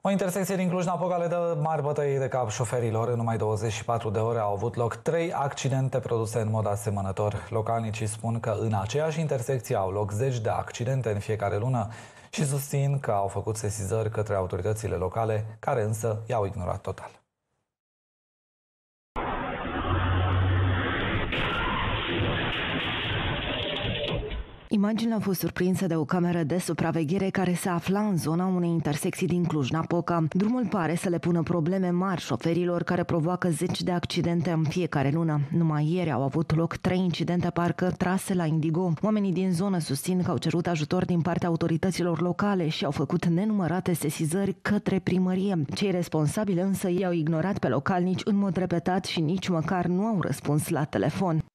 O intersecție din Cluj-Napoca le dă mari bătăi de cap șoferilor. În numai 24 de ore au avut loc 3 accidente produse în mod asemănător. Localnicii spun că în aceeași intersecție au loc zeci de accidente în fiecare lună și susțin că au făcut sesizări către autoritățile locale, care însă i-au ignorat total. Imaginile au fost surprinse de o cameră de supraveghere care se afla în zona unei intersecții din Cluj-Napoca. Drumul pare să le pună probleme mari șoferilor care provoacă zeci de accidente în fiecare lună. Numai ieri au avut loc 3 incidente parcă trase la Indigo. Oamenii din zonă susțin că au cerut ajutor din partea autorităților locale și au făcut nenumărate sesizări către primărie. Cei responsabili însă i-au ignorat pe localnici în mod repetat și nici măcar nu au răspuns la telefon.